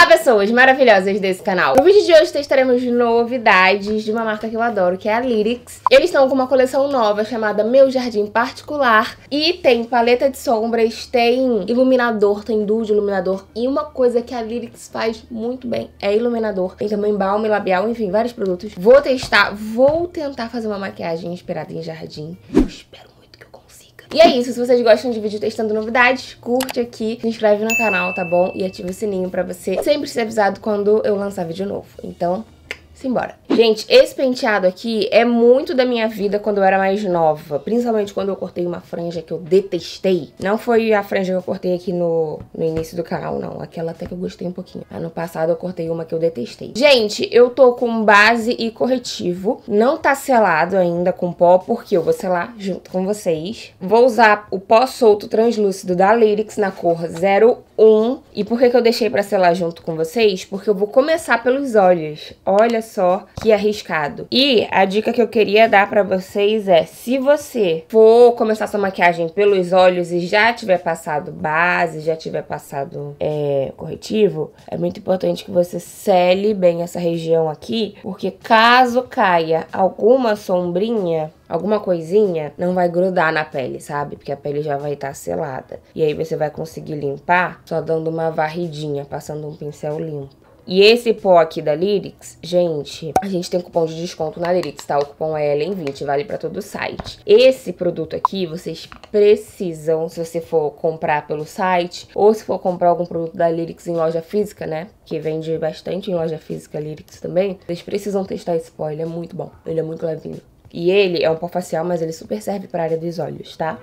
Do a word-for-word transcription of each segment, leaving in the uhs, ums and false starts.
pessoas maravilhosas desse canal. No vídeo de hoje testaremos novidades de uma marca que eu adoro, que é a Lyrics. Eles estão com uma coleção nova chamada Meu Jardim Particular e tem paleta de sombras, tem iluminador, tem duo de iluminador e uma coisa que a Lyrics faz muito bem é iluminador. Tem também balme labial, enfim, vários produtos. Vou testar, vou tentar fazer uma maquiagem inspirada em jardim. Eu espero. E é isso, se vocês gostam de vídeo testando novidades, curte aqui, se inscreve no canal, tá bom? E ativa o sininho pra você sempre ser avisado quando eu lançar vídeo novo. Então, simbora. Gente, esse penteado aqui é muito da minha vida quando eu era mais nova. Principalmente quando eu cortei uma franja que eu detestei. Não foi a franja que eu cortei aqui no, no início do canal, não. Aquela até que eu gostei um pouquinho. Ano passado eu cortei uma que eu detestei. Gente, eu tô com base e corretivo. Não tá selado ainda com pó, porque eu vou selar junto com vocês. Vou usar o pó solto translúcido da Lyrics na cor zero um. E por que que eu deixei pra selar junto com vocês? Porque eu vou começar pelos olhos. Olha só que arriscado. E a dica que eu queria dar pra vocês é, se você for começar sua maquiagem pelos olhos e já tiver passado base, já tiver passado é, corretivo, é muito importante que você sele bem essa região aqui, porque caso caia alguma sombrinha, alguma coisinha, não vai grudar na pele, sabe? Porque a pele já vai estar selada. E aí você vai conseguir limpar só dando uma varridinha, passando um pincel limpo. E esse pó aqui da Lyrics, gente, a gente tem cupom de desconto na Lyrics, tá? O cupom é Ellen vinte, vale pra todo o site. Esse produto aqui, vocês precisam, se você for comprar pelo site, ou se for comprar algum produto da Lyrics em loja física, né? Que vende bastante em loja física Lyrics também. Vocês precisam testar esse pó, ele é muito bom, ele é muito levinho. E ele é um pó facial, mas ele super serve pra área dos olhos, tá?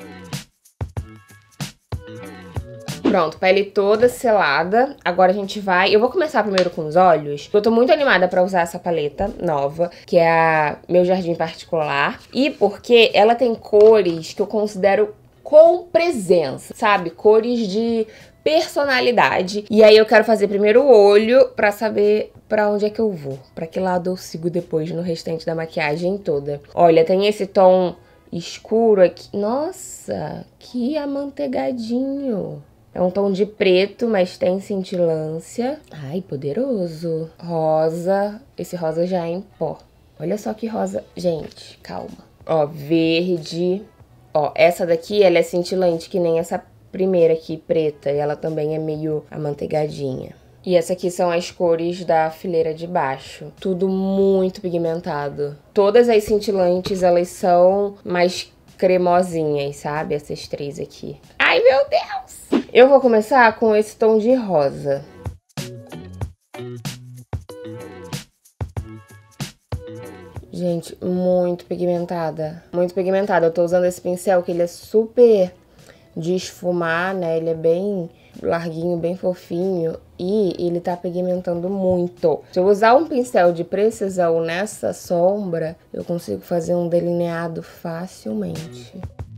Pronto, pele toda selada. Agora a gente vai... Eu vou começar primeiro com os olhos. Eu tô muito animada pra usar essa paleta nova, que é a Meu Jardim Particular. E porque ela tem cores que eu considero com presença, sabe? Cores de personalidade. E aí eu quero fazer primeiro o olho pra saber pra onde é que eu vou. Pra que lado eu sigo depois no restante da maquiagem toda. Olha, tem esse tom escuro aqui. Nossa, que amanteigadinho. É um tom de preto, mas tem cintilância. Ai, poderoso. Rosa. Esse rosa já é em pó. Olha só que rosa. Gente, calma. Ó, verde. Ó, essa daqui, ela é cintilante, que nem essa primeira aqui, preta. E ela também é meio amanteigadinha. E essa aqui são as cores da fileira de baixo. Tudo muito pigmentado. Todas as cintilantes, elas são mais cremosinhas, sabe? Essas três aqui. Ai, meu Deus! Eu vou começar com esse tom de rosa. Gente, muito pigmentada. Muito pigmentada. Eu tô usando esse pincel que ele é super de esfumar, né? Ele é bem larguinho, bem fofinho. E ele tá pigmentando muito. Se eu usar um pincel de precisão nessa sombra, eu consigo fazer um delineado facilmente.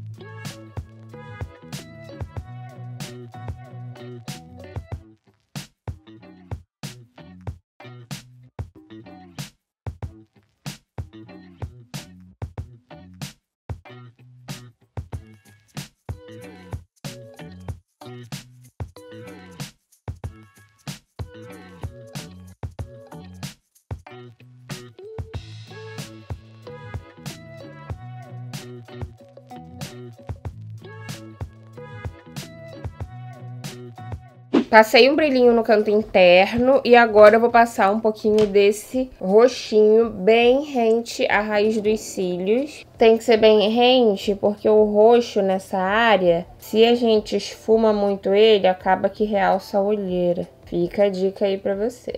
Passei um brilhinho no canto interno e agora eu vou passar um pouquinho desse roxinho bem rente à raiz dos cílios. Tem que ser bem rente porque o roxo nessa área, se a gente esfuma muito ele, acaba que realça a olheira. Fica a dica aí pra você.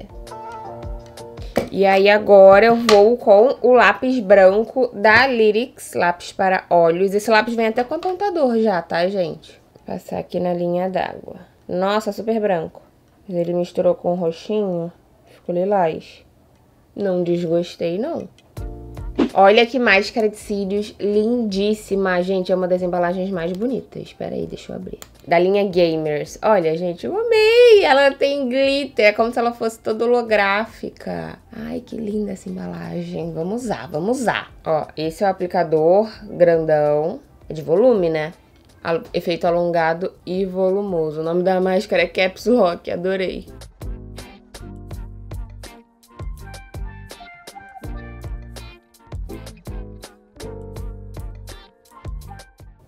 E aí agora eu vou com o lápis branco da Lyrics, lápis para olhos. Esse lápis vem até com apontador já, tá, gente? Vou passar aqui na linha d'água. Nossa, super branco. Ele misturou com roxinho, ficou lilás. Não desgostei, não. Olha que máscara de cílios lindíssima, gente. É uma das embalagens mais bonitas. Espera aí, deixa eu abrir. Da linha Gamers. Olha, gente, eu amei. Ela tem glitter, é como se ela fosse toda holográfica. Ai, que linda essa embalagem. Vamos usar, vamos usar. Ó, esse é o aplicador grandão. É de volume, né? Efeito alongado e volumoso. O nome da máscara é Caps Lock, adorei.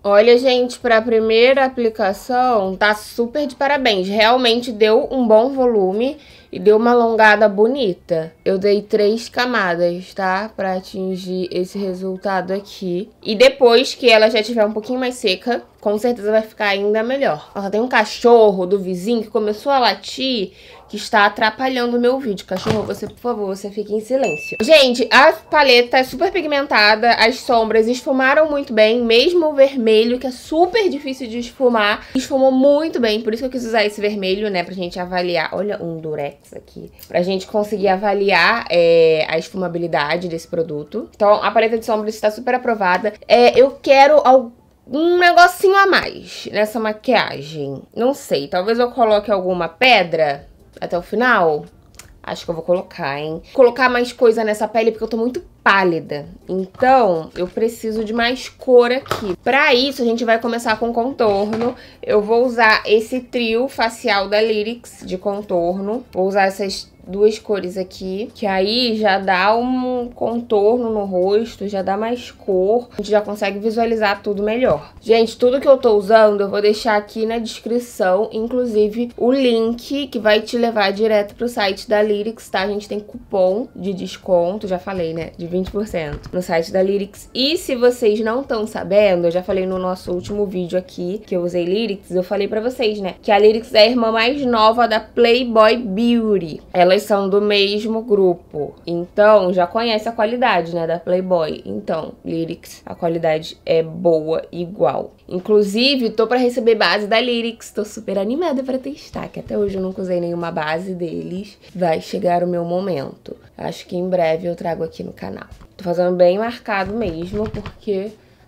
Olha, gente, para a primeira aplicação, tá super de parabéns. Realmente deu um bom volume e deu uma alongada bonita. Eu dei três camadas, tá? Pra atingir esse resultado aqui. E depois que ela já estiver um pouquinho mais seca, com certeza vai ficar ainda melhor. Ó, tem um cachorro do vizinho que começou a latir, que está atrapalhando o meu vídeo. Cachorro, você, por favor, você fique em silêncio. Gente, a paleta é super pigmentada, as sombras esfumaram muito bem, mesmo o vermelho, que é super difícil de esfumar, esfumou muito bem, por isso que eu quis usar esse vermelho, né, pra gente avaliar. Olha um durex aqui, pra gente conseguir avaliar é, a esfumabilidade desse produto. Então, a paleta de sombras está super aprovada. É, eu quero algum um negocinho a mais nessa maquiagem. Não sei, talvez eu coloque alguma pedra até o final. Acho que eu vou colocar, hein? Colocar mais coisa nessa pele porque eu tô muito pálida. Então, eu preciso de mais cor aqui. Pra isso, a gente vai começar com contorno. Eu vou usar esse trio facial da Lyrics de contorno. Vou usar essas duas cores aqui, que aí já dá um contorno no rosto, já dá mais cor, a gente já consegue visualizar tudo melhor. Gente, tudo que eu tô usando eu vou deixar aqui na descrição, inclusive o link que vai te levar direto pro site da Lyrics, tá? A gente tem cupom de desconto, já falei, né? De vinte por cento no site da Lyrics. E se vocês não estão sabendo, eu já falei no nosso último vídeo aqui, que eu usei Lyrics, eu falei pra vocês, né? Que a Lyrics é a irmã mais nova da Playboy Beauty. Ela Elas são do mesmo grupo, então já conhece a qualidade, né, da Playboy. Então, Lyrics, a qualidade é boa igual. Inclusive, tô pra receber base da Lyrics, tô super animada pra testar, que até hoje eu nunca usei nenhuma base deles. Vai chegar o meu momento. Acho que em breve eu trago aqui no canal. Tô fazendo bem marcado mesmo, porque...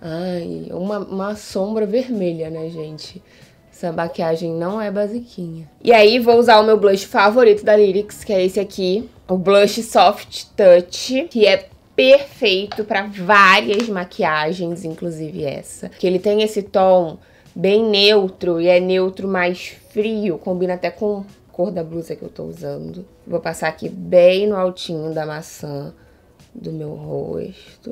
Ai, uma, uma sombra vermelha, né, gente? Essa maquiagem não é basiquinha. E aí, vou usar o meu blush favorito da Lyrics, que é esse aqui. O blush Soft Touch, que é perfeito pra várias maquiagens, inclusive essa. Que ele tem esse tom bem neutro, e é neutro mais frio. Combina até com a cor da blusa que eu tô usando. Vou passar aqui bem no altinho da maçã do meu rosto.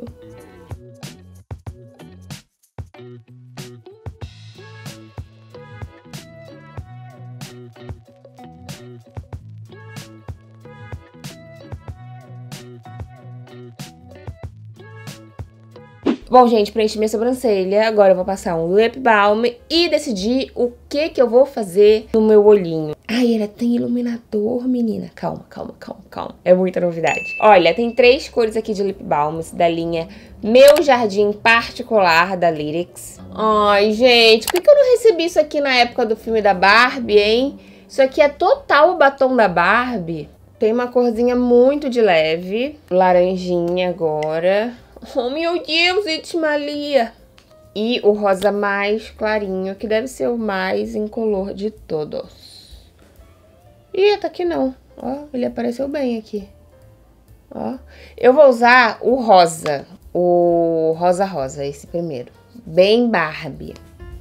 Bom, gente, preenchi minha sobrancelha, agora eu vou passar um lip balm e decidir o que que eu vou fazer no meu olhinho. Ai, ela tem iluminador, menina. Calma, calma, calma, calma. É muita novidade. Olha, tem três cores aqui de lip balms da linha Meu Jardim Particular, da Lyrics. Ai, gente, por que eu não recebi isso aqui na época do filme da Barbie, hein? Isso aqui é total o batom da Barbie. Tem uma corzinha muito de leve, laranjinha agora. Oh, meu Deus, Itmalia! E o rosa mais clarinho, que deve ser o mais incolor de todos. Ih, tá aqui não. Ó, ele apareceu bem aqui. Ó. Eu vou usar o rosa. O rosa-rosa, esse primeiro. Bem Barbie.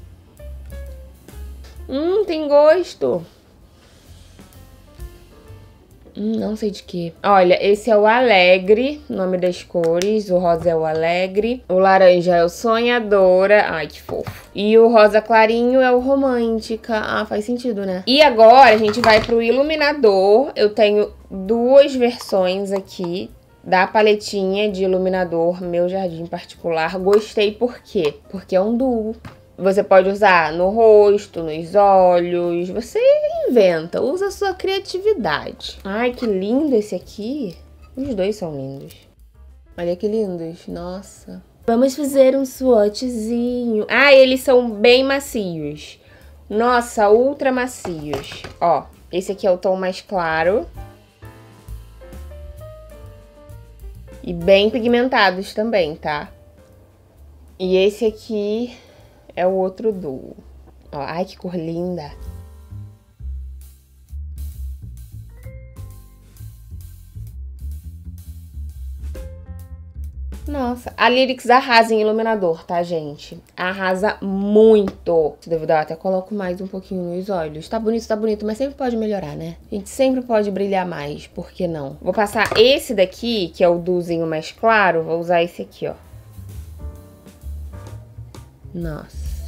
Hum, tem gosto. Hum, não sei de que. Olha, esse é o Alegre, nome das cores. O rosa é o Alegre. O laranja é o Sonhadora. Ai, que fofo. E o rosa clarinho é o Romântica. Ah, faz sentido, né? E agora a gente vai pro iluminador. Eu tenho duas versões aqui da paletinha de iluminador Meu Jardim Particular. Gostei por quê? Porque é um duo. Você pode usar no rosto, nos olhos, você inventa, usa a sua criatividade. Ai, que lindo esse aqui. Os dois são lindos. Olha que lindos, nossa. Vamos fazer um swatchzinho. Ah, eles são bem macios. Nossa, ultra macios. Ó, esse aqui é o tom mais claro. E bem pigmentados também, tá? E esse aqui... é o outro duo. Ó, ai, que cor linda. Nossa, a Lyrics arrasa em iluminador, tá, gente? Arrasa muito. Se duvidar, eu até coloco mais um pouquinho nos olhos. Tá bonito, tá bonito, mas sempre pode melhorar, né? A gente sempre pode brilhar mais, por que não? Vou passar esse daqui, que é o duozinho mais claro. Vou usar esse aqui, ó. Nossa.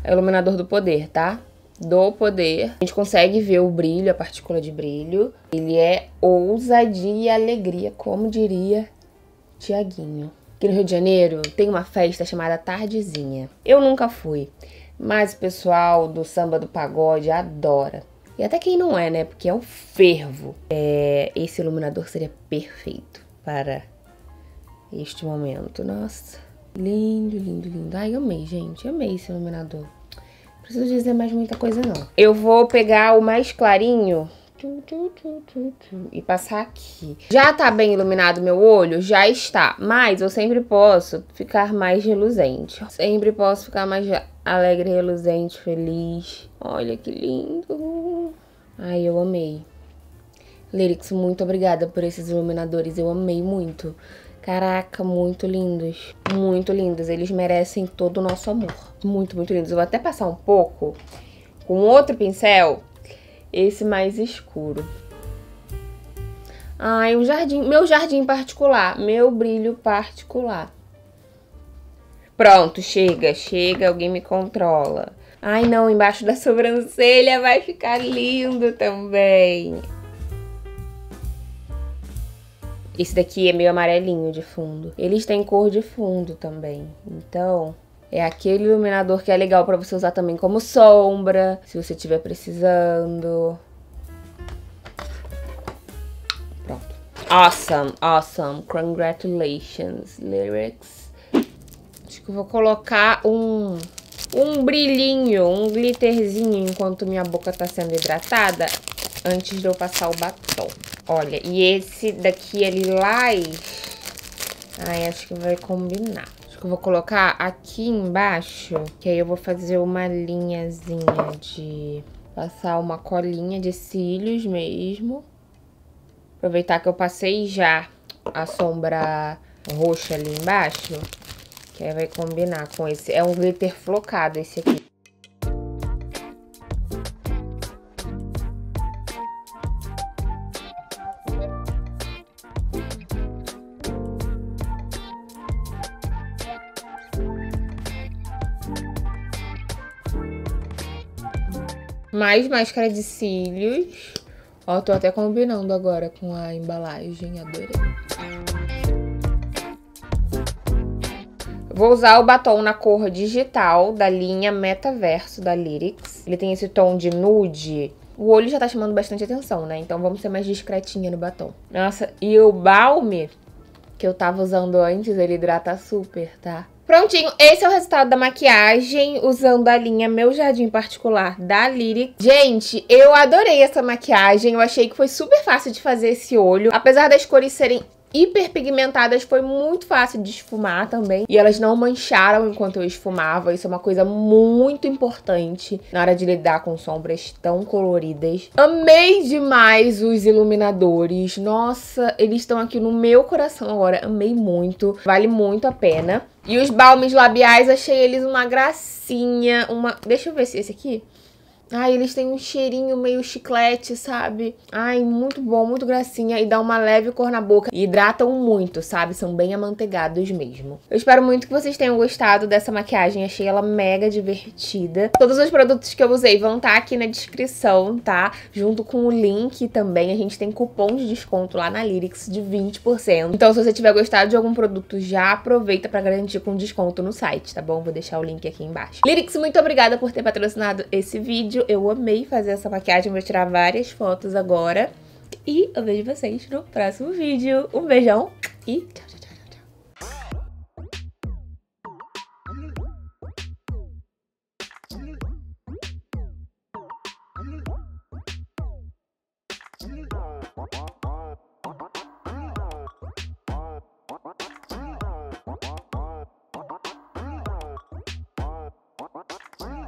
É o iluminador do poder, tá? Do poder. A gente consegue ver o brilho, a partícula de brilho. Ele é ousadia e alegria, como diria Tiaguinho. Aqui no Rio de Janeiro tem uma festa chamada Tardezinha. Eu nunca fui, mas o pessoal do samba do pagode adora. E até quem não é, né? Porque é o fervo. É, esse iluminador seria perfeito para este momento. Nossa, lindo, lindo, lindo. Ai, amei, gente. Amei esse iluminador. Não preciso dizer mais muita coisa, não. Eu vou pegar o mais clarinho e passar aqui. Já tá bem iluminado meu olho? Já está. Mas eu sempre posso ficar mais reluzente. Sempre posso ficar mais alegre, reluzente, feliz. Olha que lindo. Ai, eu amei. Lyrics, muito obrigada por esses iluminadores. Eu amei muito. Caraca, muito lindos. Muito lindos. Eles merecem todo o nosso amor. Muito, muito lindos. Eu vou até passar um pouco com outro pincel. Esse mais escuro. Ai, o jardim. Meu jardim particular. Meu brilho particular. Pronto, chega, chega. Alguém me controla. Ai, não, embaixo da sobrancelha vai ficar lindo também. Esse daqui é meio amarelinho de fundo. Eles têm cor de fundo também. Então, é aquele iluminador que é legal pra você usar também como sombra, se você estiver precisando. Pronto. Awesome, awesome. Congratulations, Lyrics. Acho que eu vou colocar um... um brilhinho, um glitterzinho enquanto minha boca tá sendo hidratada, antes de eu passar o batom. Olha, e esse daqui é lilás. Ai, acho que vai combinar. Acho que eu vou colocar aqui embaixo, que aí eu vou fazer uma linhazinha de... passar uma colinha de cílios mesmo. Aproveitar que eu passei já a sombra roxa ali embaixo. Que aí vai combinar com esse. É um glitter flocado esse aqui. Mais máscara de cílios. Ó, tô até combinando agora com a embalagem. Adorei. Vou usar o batom na cor digital da linha Metaverso da Lyrics. Ele tem esse tom de nude. O olho já tá chamando bastante atenção, né? Então vamos ser mais discretinha no batom. Nossa, e o balme que eu tava usando antes, ele hidrata super, tá? Prontinho, esse é o resultado da maquiagem usando a linha Meu Jardim Particular da Lyrics. Gente, eu adorei essa maquiagem. Eu achei que foi super fácil de fazer esse olho. Apesar das cores serem hiperpigmentadas, foi muito fácil de esfumar também. E elas não mancharam enquanto eu esfumava. Isso é uma coisa muito importante na hora de lidar com sombras tão coloridas. Amei demais os iluminadores. Nossa, eles estão aqui no meu coração agora. Amei muito. Vale muito a pena. E os balmes labiais, achei eles uma gracinha. Uma... Deixa eu ver se esse aqui... Ai, eles têm um cheirinho meio chiclete, sabe? Ai, muito bom, muito gracinha. E dá uma leve cor na boca. E hidratam muito, sabe? São bem amanteigados mesmo. Eu espero muito que vocês tenham gostado dessa maquiagem. Achei ela mega divertida. Todos os produtos que eu usei vão estar aqui na descrição, tá? Junto com o link também. A gente tem cupom de desconto lá na Lyrics de vinte por cento. Então, se você tiver gostado de algum produto, já aproveita pra garantir com desconto no site, tá bom? Vou deixar o link aqui embaixo. Lyrics, muito obrigada por ter patrocinado esse vídeo. Eu amei fazer essa maquiagem, vou tirar várias fotos agora. E eu vejo vocês no próximo vídeo. Um beijão e tchau, tchau, tchau, tchau.